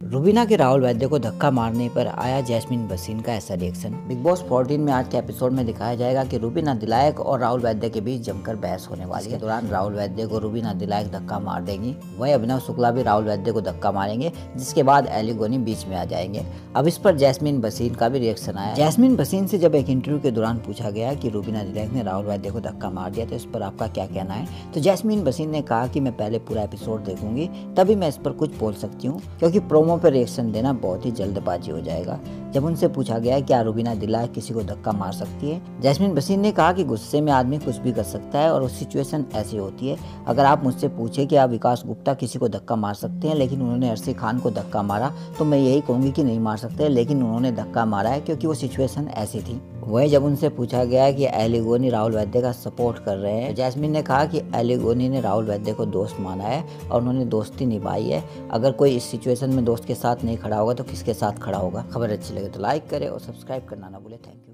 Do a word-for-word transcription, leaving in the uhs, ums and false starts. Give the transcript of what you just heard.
रुबीना के राहुल वैद्य को धक्का मारने पर आया जैस्मीन भसीन का ऐसा रिएक्शन। बिग बॉस चौदह में आज के एपिसोड में दिखाया जाएगा कि रुबीना दिलायक और राहुल वैद्य के बीच जमकर बहस होने वाली है। इस दौरान राहुल वैद्य को रुबीना दिलायक धक्का मार देंगी, वहीं अभिनव शुक्ला भी राहुल वैद्य को धक्का मारेंगे, जिसके बाद एलिगोनी बीच में आ जाएंगे। अब इस पर जैस्मीन भसीन का भी रिएक्शन आया। जैस्मीन भसीन से जब एक इंटरव्यू के दौरान पूछा गया कि रुबीना दिलायक ने राहुल वैद्य को धक्का मार दिया तो इस पर आपका क्या कहना है, तो जैस्मीन भसीन ने कहा कि मैं पहले पूरा एपिसोड देखूंगी तभी मैं इस पर कुछ बोल सकती हूँ, क्योंकि प्रोमो पर रिएक्शन देना बहुत ही जल्दबाजी हो जाएगा। जब उनसे पूछा गया क्या रुबीना दिलायक किसी को धक्का मार सकती है, जैस्मीन भसीन ने कहा कि गुस्से में आदमी कुछ भी कर सकता है और वो सिचुएशन ऐसी होती है। अगर आप मुझसे पूछे कि आप विकास गुप्ता किसी को धक्का मार सकते हैं लेकिन उन्होंने अर्शी खान को धक्का मारा, तो मैं यही कहूंगी कि नहीं मार सकते, लेकिन उन्होंने धक्का मारा है क्योंकि वो सिचुएशन ऐसी थी। वहीं जब उनसे पूछा गया कि एलिगोनी राहुल वैद्य का सपोर्ट कर रहे हैं, तो जैस्मीन ने कहा कि एलिगोनी ने राहुल वैद्य को दोस्त माना है और उन्होंने दोस्ती निभाई है। अगर कोई इस सिचुएशन में दोस्त के साथ नहीं खड़ा होगा तो किसके साथ खड़ा होगा। खबर अच्छी लगे तो लाइक करें और सब्सक्राइब करना ना भूलें। Thank you.